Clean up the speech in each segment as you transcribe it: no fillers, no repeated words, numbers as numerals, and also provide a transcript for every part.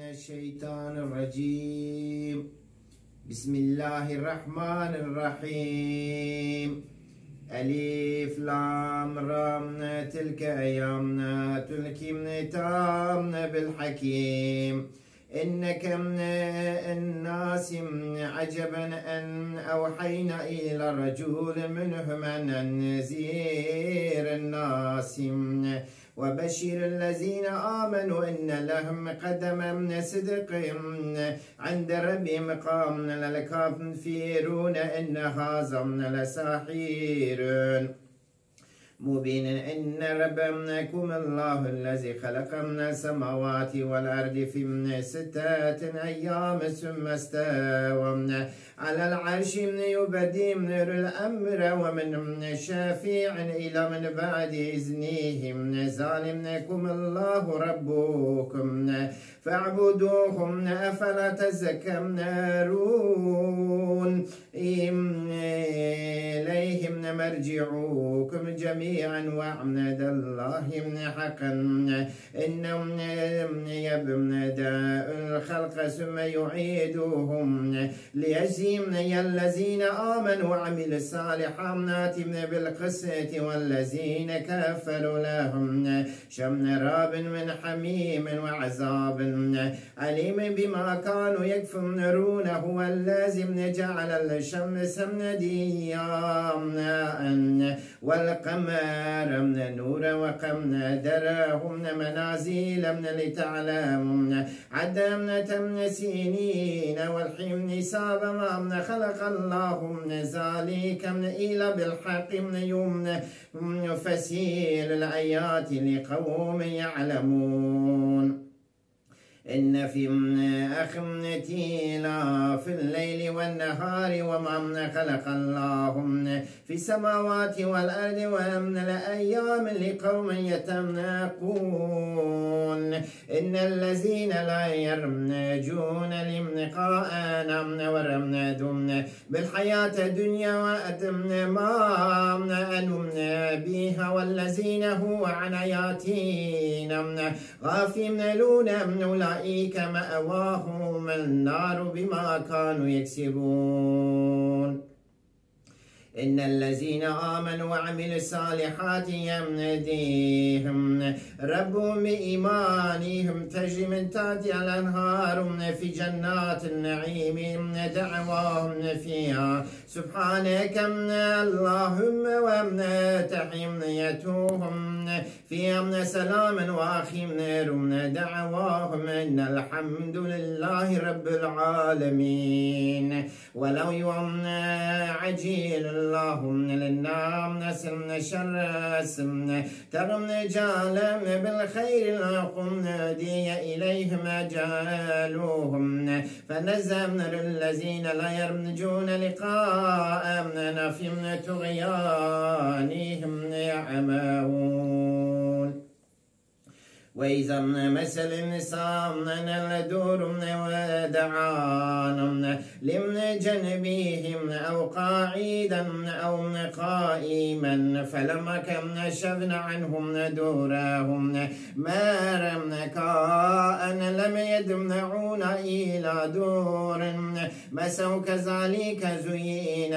الشيطان الرجيم. بسم الله الرحمن الرحيم. ألف لام را تلك أيامنا تلكمنا بالحكيم. إنك من الناس عجبا أن أوحينا إلى رجل منهم أن أنذر الناس وبشر الذين آمنوا إن لهم قدما صدق عند ربهم مقام الكافرون إن هذا لساحر مبين إن ربكم الله الذي خلق من السماوات والأرض في 6 أيام ثم استوى على العرش يبدئ الأمر ومن شافع إلى من بعد إذنه ظالمكم الله ربكم فاعبدوهم أفلا تذكرون إليهم مرجعوكم جميعا وعد الله حقا إنهم يبدأ الخلق ثم يعيدهم ليجزي الذين آمنوا وعملوا الصالحات بالقسط والذين كفروا لهم شراب من حميم وعذاب أليم بما كانوا يكفرون. هو الذي جعل الشمس ضياء والقمر نورا وقدرهم منازل لتعلموا عدد سنين والحين حساب ما خلق الله ذلك إلا بالحق يفسر الآيات لقوم يعلمون. إن في اختلاف الليل والنهار وما خلق الله في السماوات والأرض ومن الأيام لقوم يتقون. إن الذين لا يرجون لقاءنا ورمنا بالحياة الدنيا وأتمنا ما أنمنا بها والذين هو عن آياتنا غافلون أولئك مأواهم النار بما كانوا يكسبون. إن الذين آمنوا وعملوا الصالحات يمديهم ربهم بإيمانهم تجري من تحتها الأنهار في جنات النعيم دعواهم فيها سبحانك اللهم وتحيتهم فيها سلام وآخر دعواهم إن الحمد لله رب العالمين. ولو يوم عجيل اللهم للناس شر ترم جالم بالخير لكم نادي إليهم أجالوهم فنزمنا الذين لا يرجون لقاءنا في طغيانهم يعمهون. وإذا مثل النساء الدور ودعانا لمن جنبهم أو قاعدا أو قائما فلما كشفنا عنهم دورهم ما كان لم يدمعون إلى دور مسوا كذلك زين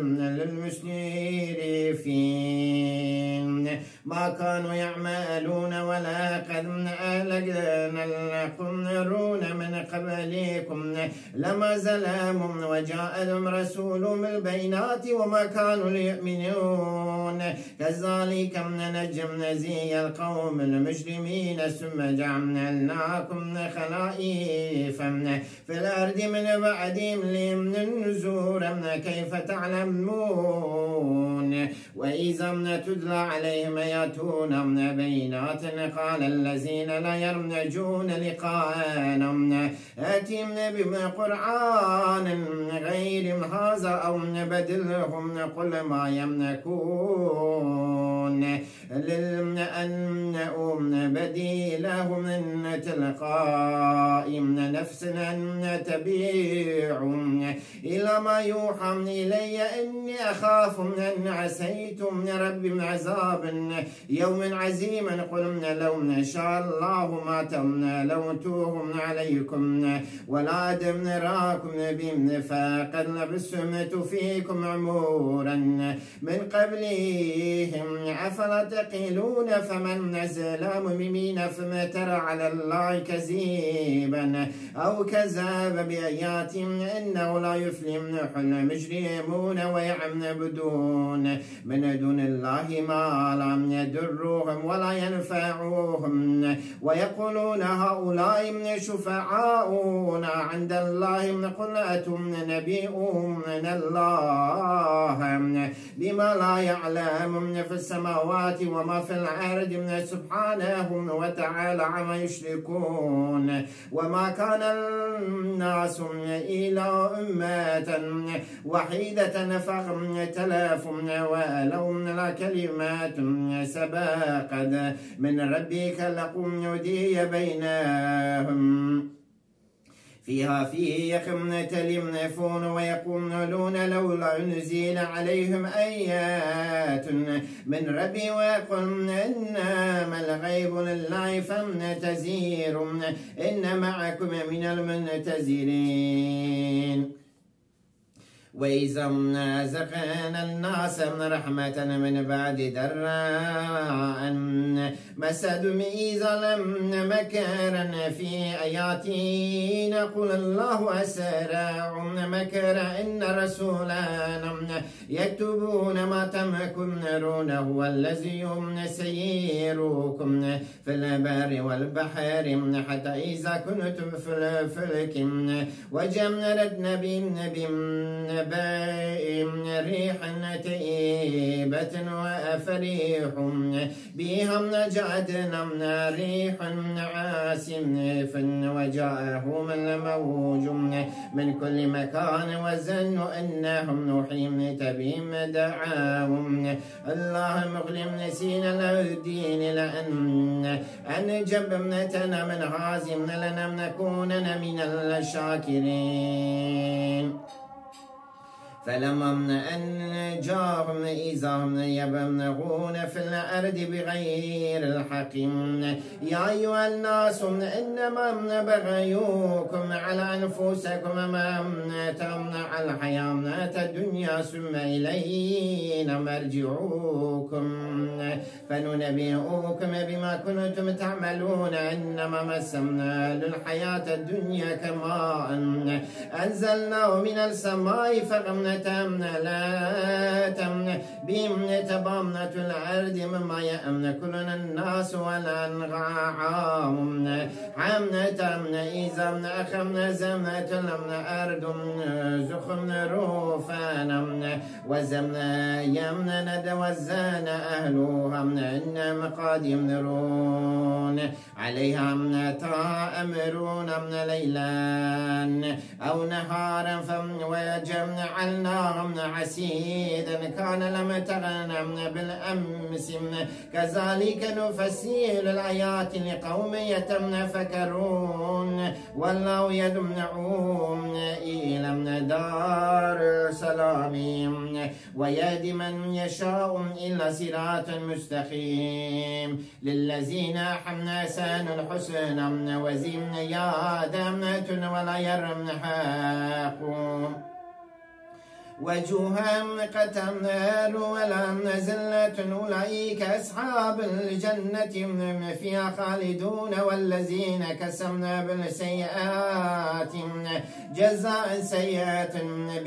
للمسرفين ما كانوا يعملون ولا قد أهلكنا القرون من قبلكم لما ظلموا وجاءهم رسول بالبينات وما كانوا ليؤمنون كذلك نجزي القوم المجرمين ثم جعلناكم خلائف في الأرض من بعدهم لننظر كيف تعلمون. وإذا تتلى عليهم آياتنا بينات قال الذين لا يرجون لقاءنا آتنا بقرآن غير هذا أو نبدلهم قل ما يملكون لأن بديله من تلقاء نفس أن تبيع إلى ما يوحى إلي إني أخاف أن عسيتم ربي عذاب يوم عزيم. قل لو شاء الله ما تملوتوهم عليكم ولا أدمراكم بهم فقد لبثت فيكم عمورا من قبلهم أفلا تعقلون. فمن أظلم ممن افترى على الله كذبا أو كذب بآيات إنه لا يفلح المجرمون ويعبدون من دون الله ما لم يضرهم ولا ينفعوهم ويقولون هؤلاء من شفعاؤنا عند الله. قل أتنبئون الله بما لا يعلم في السماوات وما في الأرض سبحانه وتعالى عما يشركون. وما كان الناس إلا أمة وحيدة فاختلفوا ولو لكلمات سبقت من ربك لقضي بينهم فيها يختلفون ويقولون لولا نزل عليهم آيات من ربي ويقولون إنما الغيب لله فانتظروا إن معكم من المنتظرين. وإذا أذقنا الناس من رحمة من بعد ضراء مستهم إذا ظلمن مكرا في آياتنا قل الله أسرع مكرا إن رسولنا يكتبون ما تمكرون هو الذي يسيركم في البر والبحر حتى إذا كنتم في الفلك وجمرتنا بهم ريح طيبة وفريح بهم جعدنا ريح عاصف وجاءهم الموج من كل مكان وظنوا أنهم نحيط بهم دعاهم الله مخلصين له الدين لأن جبنتنا من هازم لنكونن من الشاكرين. فلما أن جاءهم إذا هم يبغون في الأرض بغير الحق يا أيها الناس إنما بغيكم على أنفسكم ما تمنع الحياة الدنيا ثم إلينا مرجعوكم فننبئكم بما كنتم تعملون. إنما مسمنا للحياة الدنيا كما أنزلناه من السماء فغمنا لا تمن بهم تبامنة الأرض مما يأمن كلنا الناس والأنعام حمنة إذا أخمنا زمنة لمنا أرض زخمنا روفانا وزمنا يمنا ندوزان أهلها إنهم قد يمنرون عليها أمرون ليلا أو نهارا وجمعنا حسيدا كان لم تغنم بالأمس كذلك نفسر الآيات لقوم يتفكرون والله يدمعون إلى دار السلام ويهدي من يشاء إلى صراط مستقيم للذين أحسنوا الحسنى وزيادة ولا يرهق وجوههم قتمنار ولا نزلة أولئك أصحاب الجنة فيها خالدون والذين كسبنا بالسيئات جزاء سيئة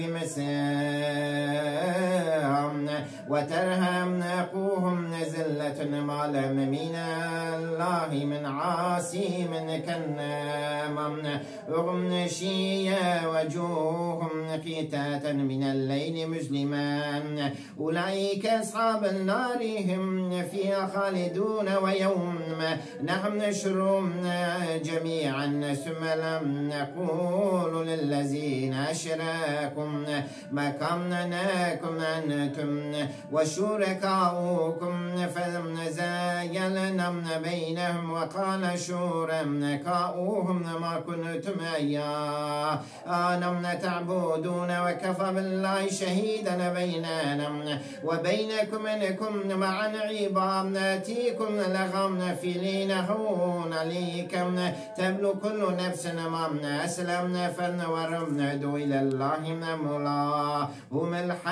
بمثلهم وترهم أخوهم نزلة ما لهم من الله من عاصم كالنام غمشية وجوههم قتاتا من الليل مظلما أولئك أصحاب النار هم فيها خالدون ويوم نحشرهم جميعا ثم لم نقول للذين أشركوا مكانكم أنتم وشركاؤكم فزايلنا بينهم وقال شركاؤهم ما كنتم إيانا تعبدون وكفى بالله شهيدا بيننا وبينكم إنكم عن عبادتكم لغافلين هنالك تبلو كل نفس ما أسلمنا فنورنا إلى الله مولاهم الحق